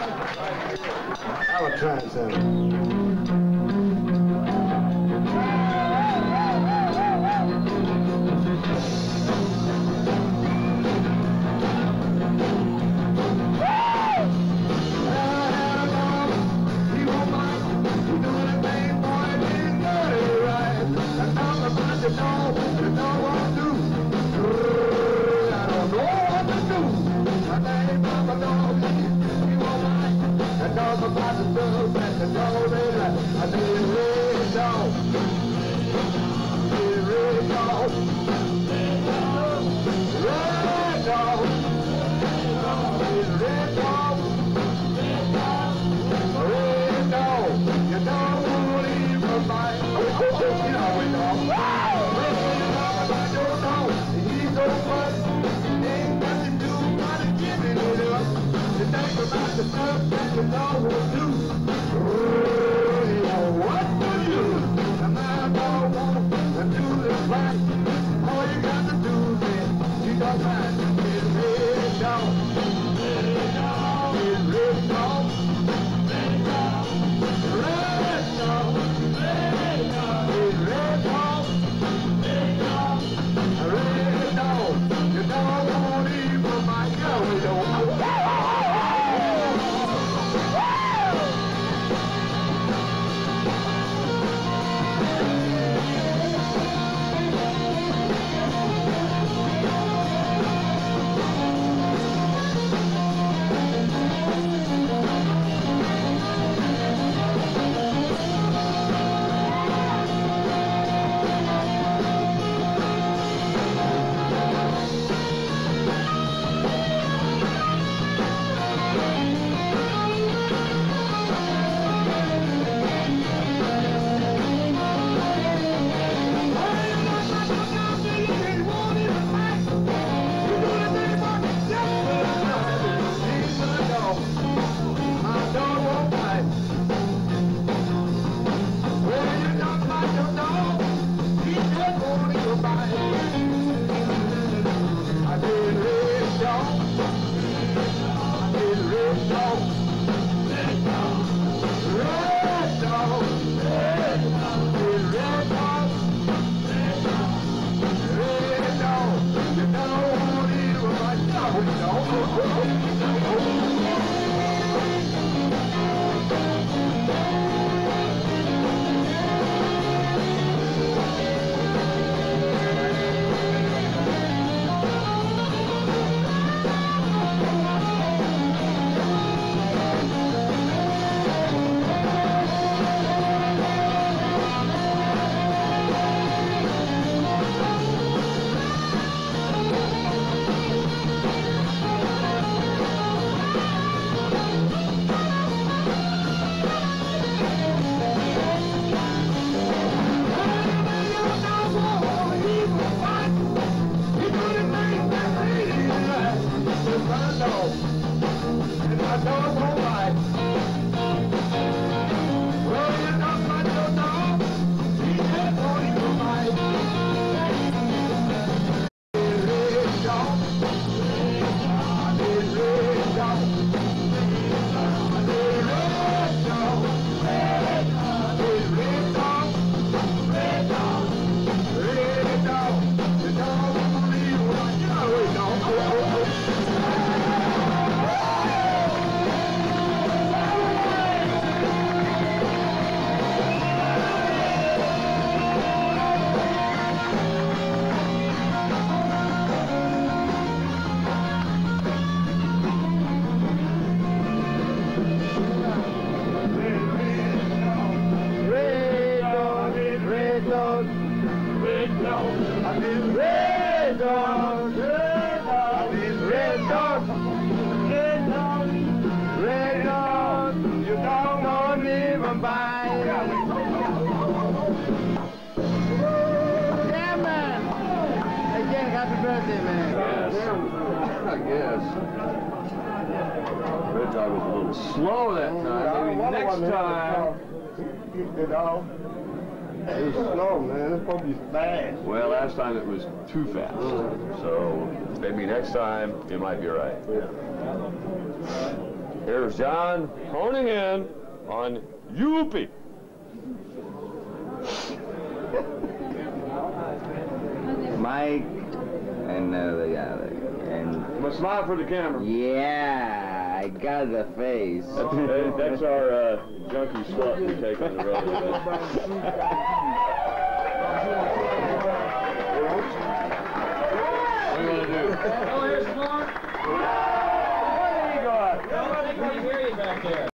I was trying to say. Slow that time. Maybe next time. It was slow, man. It's supposed to be fast. Well, last time it was too fast. So maybe next time it might be right. Yeah. Here's John honing in on Youpie. Mike and the other. And Must smile for the camera. yeah, I got the face. That's our junkie stuff we take on the road. What are you gonna do? Oh, here's Mark. There you go. Nobody can hear you back there.